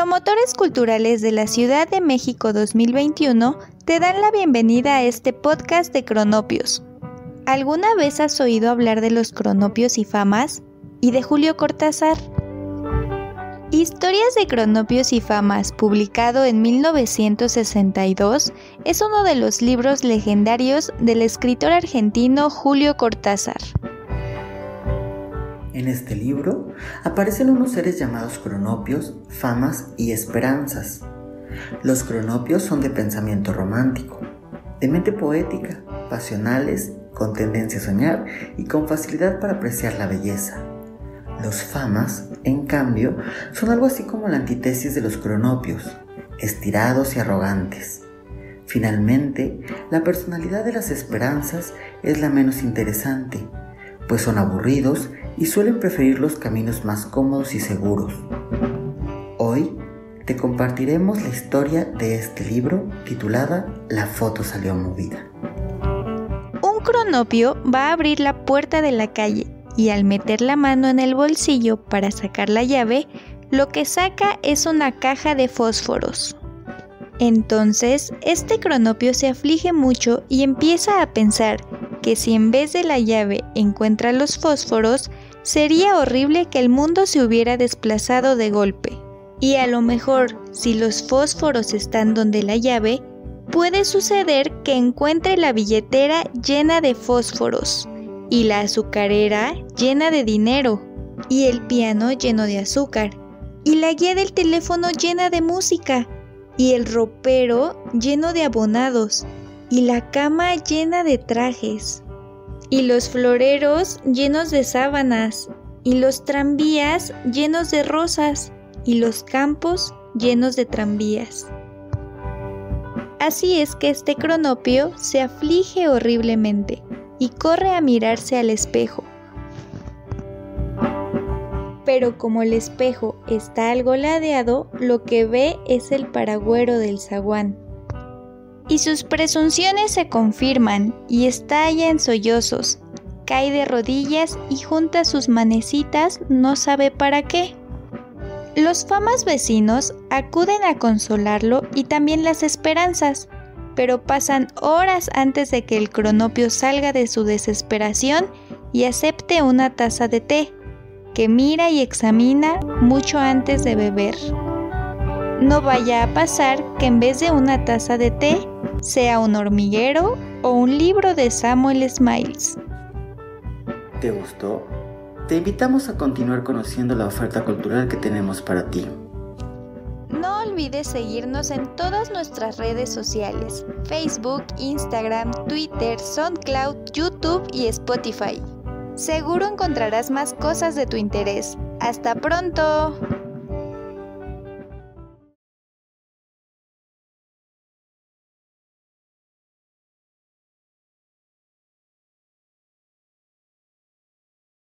promotores culturales de la Ciudad de México 2021 te dan la bienvenida a este podcast de Cronopios. ¿Alguna vez has oído hablar de los Cronopios y Famas? ¿Y de Julio Cortázar? Historias de Cronopios y Famas, publicado en 1962, es uno de los libros legendarios del escritor argentino Julio Cortázar. En este libro aparecen unos seres llamados cronopios, famas y esperanzas. Los cronopios son de pensamiento romántico, de mente poética, pasionales, con tendencia a soñar y con facilidad para apreciar la belleza. Los famas, en cambio, son algo así como la antítesis de los cronopios, estirados y arrogantes. Finalmente, la personalidad de las esperanzas es la menos interesante, pues son aburridos y suelen preferir los caminos más cómodos y seguros. Hoy te compartiremos la historia de este libro titulada La foto salió movida. Un cronopio va a abrir la puerta de la calle y al meter la mano en el bolsillo para sacar la llave, lo que saca es una caja de fósforos. Entonces, este cronopio se aflige mucho y empieza a pensar que si en vez de la llave encuentra los fósforos, sería horrible que el mundo se hubiera desplazado de golpe. Y a lo mejor, si los fósforos están donde la llave, puede suceder que encuentre la billetera llena de fósforos, y la azucarera llena de dinero, y el piano lleno de azúcar, y la guía del teléfono llena de música, y el ropero lleno de abonados, y la cama llena de trajes, y los floreros llenos de sábanas, y los tranvías llenos de rosas, y los campos llenos de tranvías. Así es que este cronopio se aflige horriblemente y corre a mirarse al espejo. Pero como el espejo está algo ladeado, lo que ve es el paragüero del zaguán. Y sus presunciones se confirman y estalla en sollozos, cae de rodillas y junta sus manecitas no sabe para qué. Los famas vecinos acuden a consolarlo y también las esperanzas, pero pasan horas antes de que el cronopio salga de su desesperación y acepte una taza de té, que mira y examina mucho antes de beber. No vaya a pasar que en vez de una taza de té, sea un hormiguero o un libro de Samuel Smiles. ¿Te gustó? Te invitamos a continuar conociendo la oferta cultural que tenemos para ti. No olvides seguirnos en todas nuestras redes sociales: Facebook, Instagram, Twitter, SoundCloud, YouTube y Spotify. Seguro encontrarás más cosas de tu interés. ¡Hasta pronto!